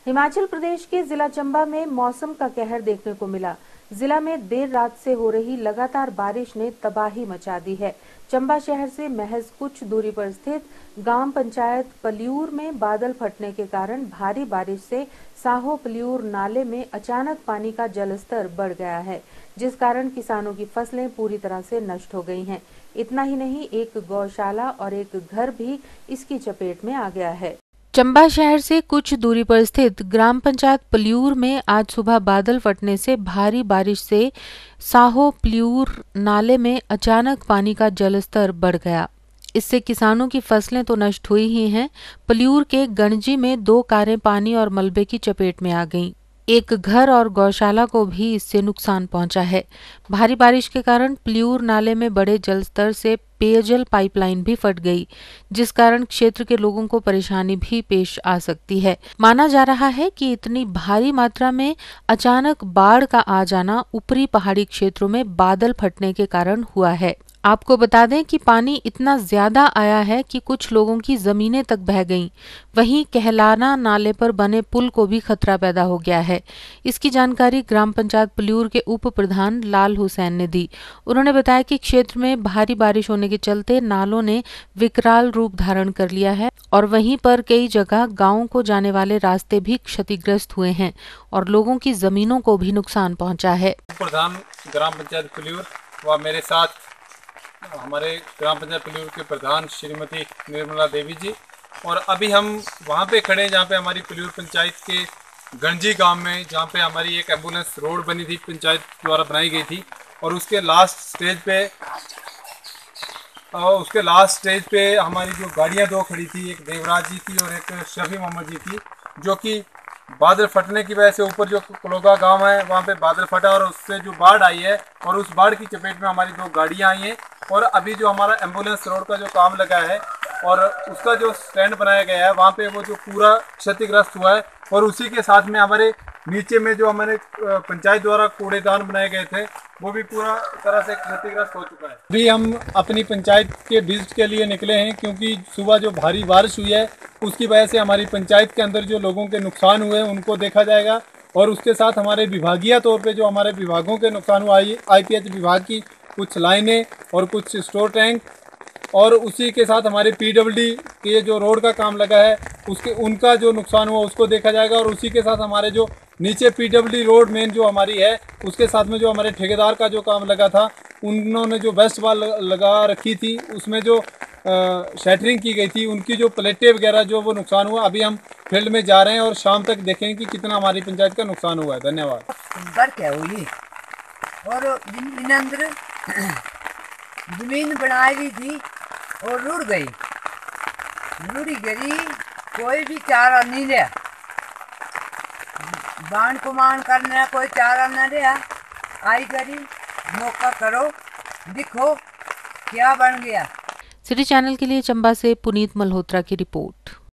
हिमाचल प्रदेश के जिला चंबा में मौसम का कहर देखने को मिला। जिला में देर रात से हो रही लगातार बारिश ने तबाही मचा दी है। चंबा शहर से महज कुछ दूरी पर स्थित गांव पंचायत पलियूर में बादल फटने के कारण भारी बारिश से साहो पलियूर नाले में अचानक पानी का जलस्तर बढ़ गया है, जिस कारण किसानों की फसलें पूरी तरह से नष्ट हो गई हैं। इतना ही नहीं, एक गौशाला और एक घर भी इसकी चपेट में आ गया है। चंबा शहर से कुछ दूरी पर स्थित ग्राम पंचायत पलियूर में आज सुबह बादल फटने से भारी बारिश से साहो पलियूर नाले में अचानक पानी का जलस्तर बढ़ गया। इससे किसानों की फसलें तो नष्ट हुई ही हैं, पलियूर के गणजी में 2 कारें पानी और मलबे की चपेट में आ गईं। एक घर और गौशाला को भी इससे नुकसान पहुंचा है। भारी बारिश के कारण पलियूर नाले में बड़े जलस्तर से पेयजल पाइपलाइन भी फट गई, जिस कारण क्षेत्र के लोगों को परेशानी भी पेश आ सकती है। माना जा रहा है कि इतनी भारी मात्रा में अचानक बाढ़ का आ जाना ऊपरी पहाड़ी क्षेत्रों में बादल फटने के कारण हुआ है। आपको बता दें कि पानी इतना ज्यादा आया है कि कुछ लोगों की जमीनें तक बह गईं। वहीं कहलाना नाले पर बने पुल को भी खतरा पैदा हो गया है। इसकी जानकारी ग्राम पंचायत पलियूर के उप प्रधान लाल हुसैन ने दी। उन्होंने बताया कि क्षेत्र में भारी बारिश होने के चलते नालों ने विकराल रूप धारण कर लिया है और वहीं पर कई जगह गांवों को जाने वाले रास्ते भी क्षतिग्रस्त हुए हैं और लोगों की जमीनों को भी नुकसान पहुंचा है। प्रधान ग्राम पंचायत पलियूर व मेरे साथ हमारे ग्राम पंचायत पलियूर के प्रधान श्रीमती निर्मला देवी जी, और अभी हम वहाँ पे खड़े हैं जहाँ पे हमारी पलियूर पंचायत के गणजी गांव में, जहाँ पे हमारी एक एम्बुलेंस रोड बनी थी, पंचायत द्वारा बनाई गई थी, और उसके लास्ट स्टेज पे हमारी जो गाड़ियाँ 2 खड़ी थी, एक देवराज जी की और एक शफी मोहम्मद जी की, जो कि बादल फटने की वजह से ऊपर जो कलोगा गांव है वहाँ पे बादल फटा और उससे जो बाढ़ आई है और उस बाढ़ की चपेट में हमारी 2 गाड़ियाँ आई हैं। और अभी जो हमारा एम्बुलेंस रोड का जो काम लगा है और उसका जो स्टैंड बनाया गया है वहाँ पे वो जो पूरा क्षतिग्रस्त हुआ है, और उसी के साथ में हमारे नीचे में जो हमारे पंचायत द्वारा कूड़ेदान बनाए गए थे वो भी पूरा तरह से क्षतिग्रस्त हो चुका है। अभी हम अपनी पंचायत के विजिट के लिए निकले हैं, क्योंकि सुबह जो भारी बारिश हुई है उसकी वजह से हमारी पंचायत के अंदर जो लोगों के नुकसान हुए हैं उनको देखा जाएगा, और उसके साथ हमारे विभागीय तौर पे जो हमारे विभागों के नुकसान हुआ, IPH विभाग की कुछ लाइनें और कुछ स्टोर टैंक, और उसी के साथ हमारे PWD के जो रोड का काम लगा है उनका जो नुकसान हुआ उसको देखा जाएगा, और उसी के साथ हमारे जो नीचे PWD रोड मेन जो हमारी है उसके साथ में जो हमारे ठेकेदार का जो काम लगा था, उन्होंने जो बेस्ट बाल लगा रखी थी उसमें जो शैटरिंग की गई थी, उनकी जो प्लेटें वगैरह जो वो नुकसान हुआ। अभी हम फील्ड में जा रहे हैं और शाम तक देखेंगे कि कितना हमारी पंचायत का नुकसान हुआ है। धन्यवाद। सुंदर क्या हुई और अंदर जमीन बनाई हुई थी और रुड़ गई, रुड़ी गई, कोई भी चारा नहीं लिया, बाण कुमान करने कोई चारा न लिया। आई करी मौका करो, दिखो क्या बन गया। सिटी चैनल के लिए चंबा से पुनीत मल्होत्रा की रिपोर्ट।